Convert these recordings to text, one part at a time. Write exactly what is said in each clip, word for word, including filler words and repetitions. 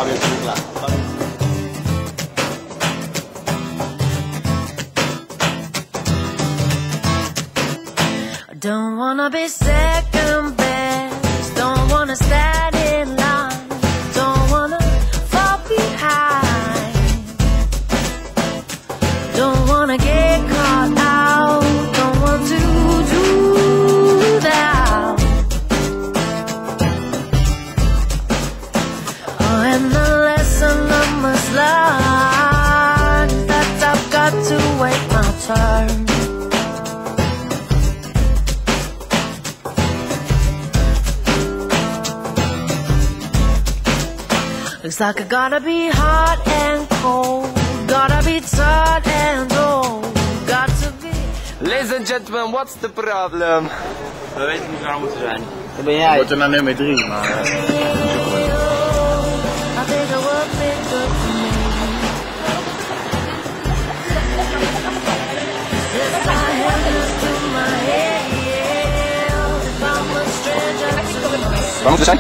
gaan weer terug laten. Don't wanna be second best, don't wanna stand in line, don't wanna fall behind, don't wanna get caught out, don't want to do that. Oh, and the lesson I must learn is that I've got to wait my turn. Looks like I gotta be hot and cold, gotta be tired and old, got to be... Ladies and gentlemen, what's the problem? We weten niet waar we moeten zijn. Dat ben jij. Wordt er naar nummer drie, maar... Uh... I think I would be good for me. Yes, I have this to my head, if I'm a stranger to myself. Waar moeten we zijn?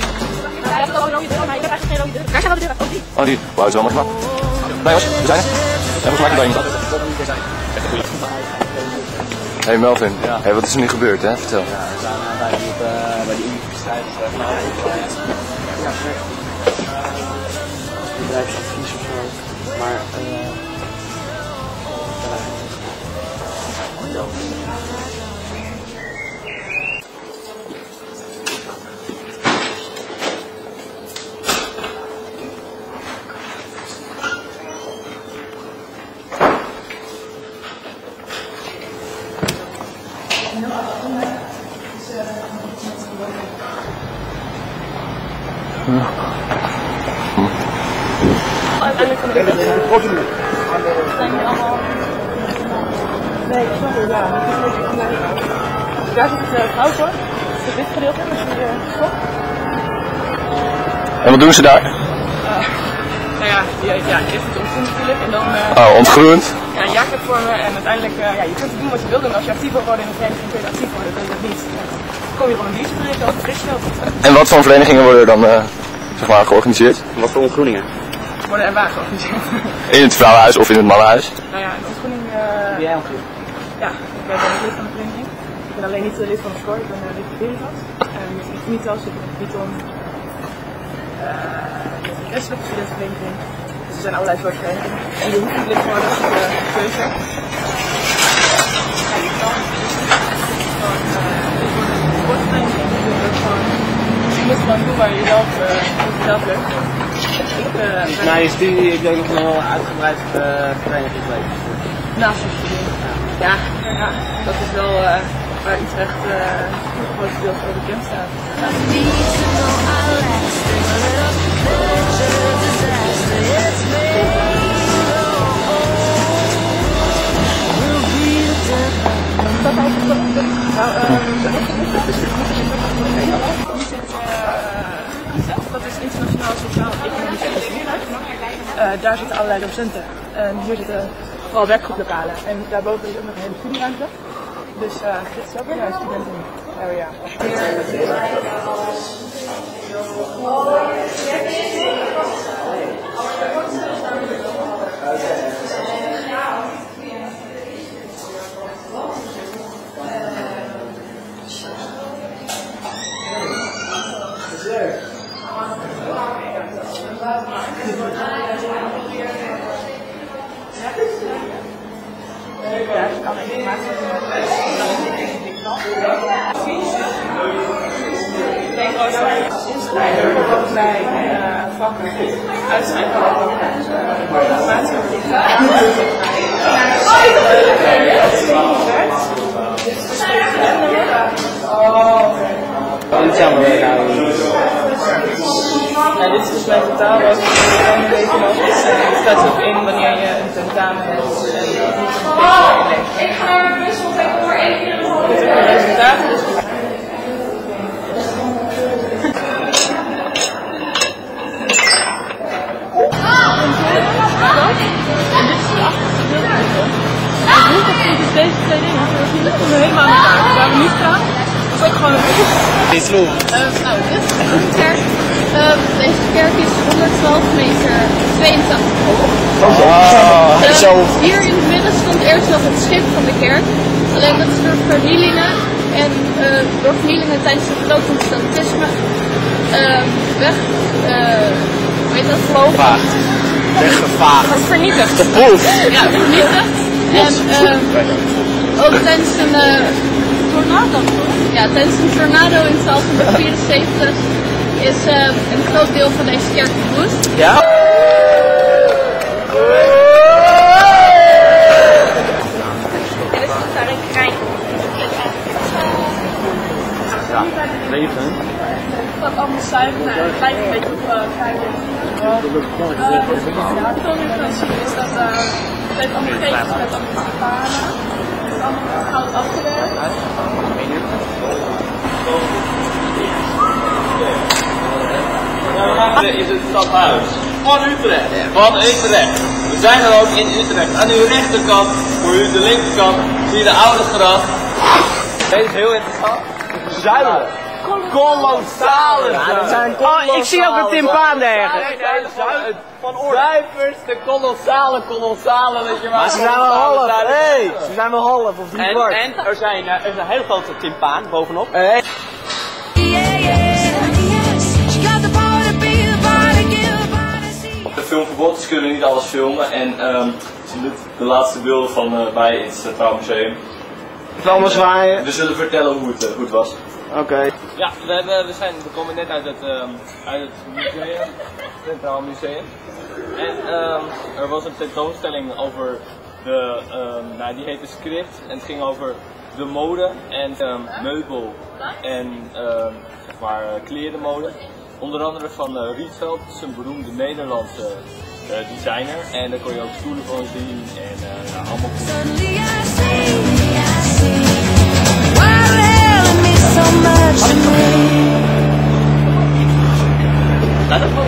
Waar zijn we de deur? Oh, die. Wauw, het is wel makkelijk. Nee, jongens, we zijn er. En volgens mij kan je niet. Hé hey Melvin, ja. Hey, wat is er nu gebeurd, hè? Vertel. Ja, we zijn uh, bij, die, uh, bij die universiteit. Uh, nou, ja, bedrijfsadvies of zo. Maar, eh. Uh, Uiteindelijk van de wereld. Zijn die allemaal... Nee, sorry, ja. Daar zit het uh, hout hoor. Het wit gedeelte, dus je uh, stop. En wat doen ze daar? Uh, nou ja, je, ja, eerst het ontgroen natuurlijk en dan... Uh, Oh, ontgroend? Ja, een jaarclub vormen en uiteindelijk... Uh, ja, je kunt doen wat je wil doen. Als je actief wil worden in de vereniging kun je actief worden, dat is dat niet. Ja. Dan kom je gewoon een biertje drinken of een frisje of... En wat voor verenigingen worden er dan uh, zeg maar, georganiseerd? wat voor ontgroeningen? Worden er waar georganiseerd. In het vrouwenhuis of in het mannenhuis? Nou ja, de ontgroening... Uh, Ben jij ontgroening? Ja, ik ben ook lid van de vereniging. Ik ben alleen niet lid van de sport, ik ben uh, lid van de Veritas. En met de Vitas zit ik in de Viton. Uh, de restelijke studentenvereniging. Dus er zijn allerlei soorten verenigingen. En je hoeft niet lid te worden, dat is de keuze. Ja, je kan. Gewoon lid worden in de sportvereniging. Je moet gewoon, je moet gewoon doen waar je zelf, uh, zelf lukt. Ik, uh, Na je studie heb je ook nog een heel uitgebreid uh, verenigingsleven. Naast je studie. Ja, ja, dat is wel uh, waar Utrecht uh, een groot deel voor bekend staat. Dat is internationaal sociaal economisch onderzoek. Uh, daar zitten allerlei docenten. En hier zitten vooral werkgroeplokalen. En daarboven is ook nog een hele studieruimte. Dus uh, dit is ook weer een studenten area. Ja, ik kan informatie ik denk ook dat je inschrijven bij uh, vakken uitschrijven over informatie over Nou, dit is dus mijn totaal wat ik weet nog. Het staat ook in wanneer je een tentamen hebt. Oh, ik ga naar de bus, want ik kom maar één keer in de hoofd. Dit is een resultaat. En dit is de achterste gedeelte. En hoe dat is deze twee dingen, dat is niet helemaal aan elkaar. Waar we nu staan, is ook gewoon een beetje. Dit is Uh, nou, dit is een kerk. Uh, deze kerk is honderdtwaalf meter tweeëntachtig. Oh, Uh, zo. hier in het midden stond eerst nog het schip van de kerk. Alleen dat is door vernielingen en uh, door vernielingen tijdens het grote protestantisme uh, weg, uh, hoe heet dat? Vaagd. Weggevaagd. Vernietigd. Boef. Ja, vernietigd. En uh, ook tijdens een uh, tornado. Ja, tijdens een tornado in twaalfhonderdvierenzeventig is uh, een groot deel van deze kerk verwoest. Ja? Er is nog daar een krijn. Ja. Leven. Dat allemaal zuiver. Nou, het lijkt een beetje op uh, kijken. Uh, wat ik dan nu kan zien is dat uh, het heeft allemaal geetjes met allemaal panen. Het is allemaal goud afgewerkt. Is het stadhuis van Utrecht. Van Utrecht. We zijn er ook in Utrecht. Aan uw rechterkant, voor u de linkerkant, zie je de oude gracht. Deze is heel interessant. Zuilen. Kolossale zuilen. Oh, ik zie ook een timpaan daar. Van Zuivers, de kolossale, kolossale, weet je maar. Maar ze zijn wel half. Hey, ze zijn wel half of drie En, kwart. en er, zijn, er is een hele grote timpaan bovenop. Hey. Yeah, yeah. She got the power to be the body, give the body see. De filmverbod, dus kunnen we niet alles filmen en um, we zien de laatste beelden van uh, bij in het Centraal Museum. Vlammen zwaaien. We zullen vertellen hoe het, uh, hoe het was. Oké. Okay. Ja, we, hebben, we, zijn, we komen net uit het, um, uit het museum, het Centraal Museum. En um, er was een tentoonstelling over de, um, nou die heette Script en het ging over de mode en um, meubel en um, zeg maar klerenmode. Onder andere van uh, Rietveld, dat is een beroemde Nederlandse uh, designer en daar kon je ook stoelen van zien en uh, nou, allemaal Suddenly I see, I see. Why the hell it means so much to me? Nou, dat was